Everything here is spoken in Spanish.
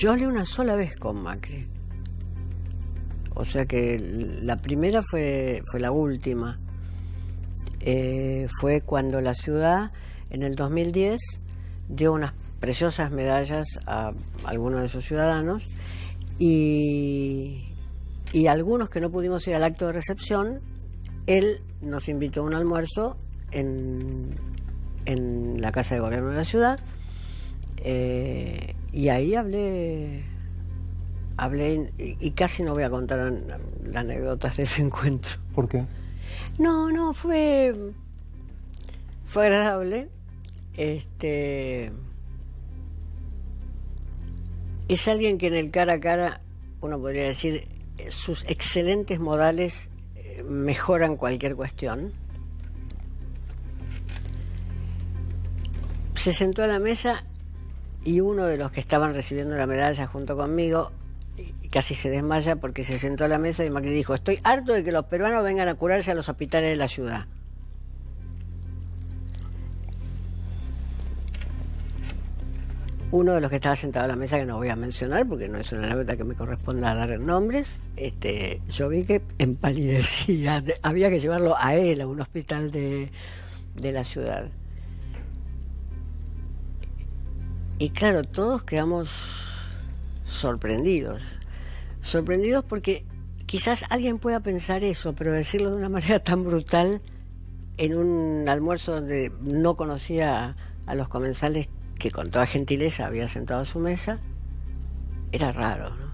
Yo hablé una sola vez con Macri. O sea que la primera fue la última. Fue cuando la ciudad, en el 2010, dio unas preciosas medallas a algunos de sus ciudadanos y algunos que no pudimos ir al acto de recepción, él nos invitó a un almuerzo en la Casa de Gobierno de la ciudad, y ahí hablé y casi no voy a contar las anécdotas de ese encuentro. ¿Por qué? No, fue agradable. Es alguien que en el cara a cara, uno podría decir, sus excelentes modales mejoran cualquier cuestión. Se sentó a la mesa y uno de los que estaban recibiendo la medalla junto conmigo casi se desmaya porque se sentó a la mesa y Macri dijo: estoy harto de que los peruanos vengan a curarse a los hospitales de la ciudad. Uno de los que estaba sentado a la mesa, que no voy a mencionar porque no es una anécdota que me corresponda dar nombres, yo vi que empalidecía, había que llevarlo a él a un hospital de la ciudad. Y claro, todos quedamos sorprendidos porque quizás alguien pueda pensar eso, pero decirlo de una manera tan brutal en un almuerzo donde no conocía a los comensales que con toda gentileza había sentado a su mesa, era raro, ¿no?